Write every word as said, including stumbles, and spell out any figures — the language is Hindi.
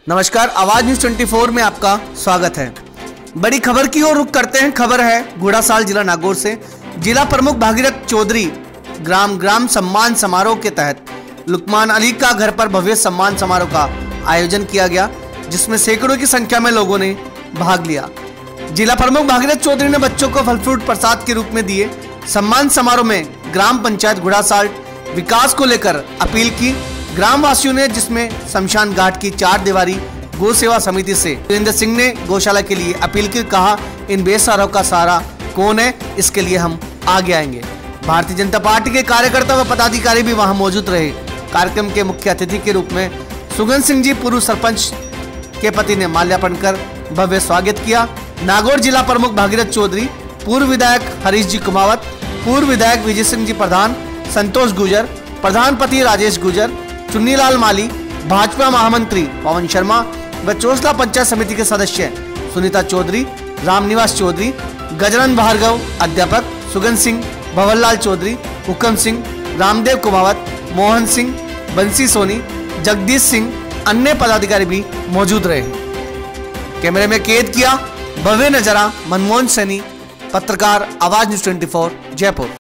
नमस्कार, आवाज न्यूज चौबीस में आपका स्वागत है। बड़ी खबर की ओर रुख करते हैं। खबर है घोड़ासाल जिला नागौर से। जिला प्रमुख भागीरथ चौधरी ग्राम ग्राम सम्मान समारोह के तहत लुकमान अली का घर पर भव्य सम्मान समारोह का आयोजन किया गया, जिसमें सैकड़ों की संख्या में लोगों ने भाग लिया। जिला प्रमुख भागीरथ चौधरी ने बच्चों को फल फ्रूट प्रसाद के रूप में दिए। सम्मान समारोह में ग्राम पंचायत घोड़ासाल विकास को लेकर अपील की ग्राम वासियों ने, जिसमें शमशान घाट की चार दीवारी गौ सेवा समिति से वीरेंद्र सिंह ने गौशाला के लिए अपील की। कहा, इन बेसहारों का सहारा कौन है, इसके लिए हम आगे आएंगे। भारतीय जनता पार्टी के कार्यकर्ता व पदाधिकारी भी वहां मौजूद रहे। कार्यक्रम के मुख्य अतिथि के रूप में सुगन सिंह जी पूर्व सरपंच के पति ने माल्यार्पण कर भव्य स्वागत किया। नागौर जिला प्रमुख भागीरथ चौधरी, पूर्व विधायक हरीश जी कुमावत, पूर्व विधायक विजय सिंह जी प्रधान, संतोष गुजर, प्रधान पति राजेश गुजर, चुन्नीलाल माली, भाजपा महामंत्री पवन शर्मा व चोसला पंचायत समिति के सदस्य सुनीता चौधरी, रामनिवास चौधरी, गजनन भार्गव, अध्यापक सुगन सिंह, भवरलाल चौधरी, हुकम सिंह, रामदेव कुमावत, मोहन सिंह, बंसी सोनी, जगदीश सिंह, अन्य पदाधिकारी भी मौजूद रहे। कैमरे में कैद किया भव्य नजारा मनमोहन सैनी, पत्रकार, आवाज न्यूज चौबीस, जयपुर।